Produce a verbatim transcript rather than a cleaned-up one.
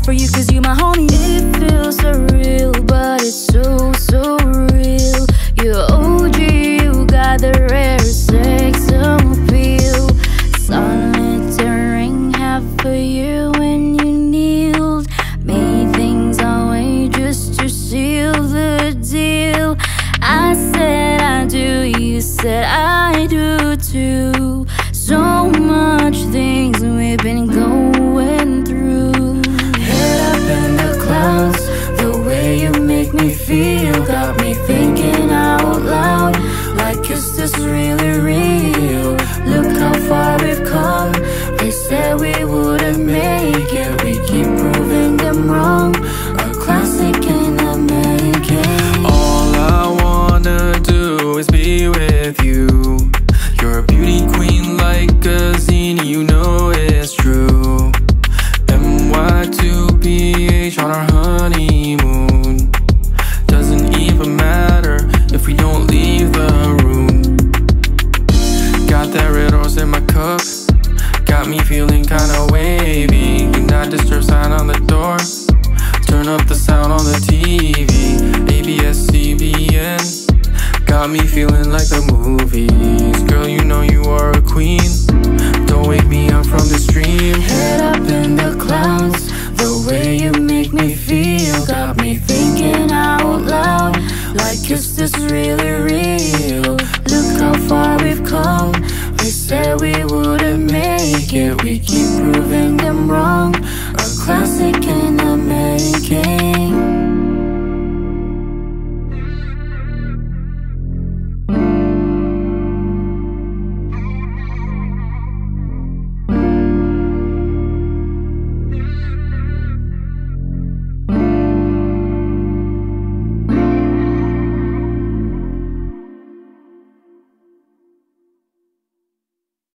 for you cause you my homie. It feels surreal, but it's so, so real. You're O G, you got the rare sex appeal. Solitary half a year when you kneeled. Made things our way just to seal the deal. I said I do, you said I do too. So much things we've been going through. Head up in the clouds, the way you make me feel got me thinking out loud, like is this really real? Look how far we've come. They said we wouldn't make it, we keep proving them wrong. A classic in the making. All I wanna do is be with you. You're a beauty queen like a zine, you know it's true. N Y two P H on our honeymoon. Doesn't even matter if we don't leave the room. Got that red rose in my cup, got me feeling kinda wavy. Do not disturb sign on the door, turn up the sound on the T V. A B S C B N, got me feeling like the movies. Girl, you know you are a queen, don't wake me up from this dream. Head up in the clouds, the way you make me feel got me thinking out loud, like is this really real? Look how far we've come. They said we wouldn't make it, we keep proving them wrong. A classic in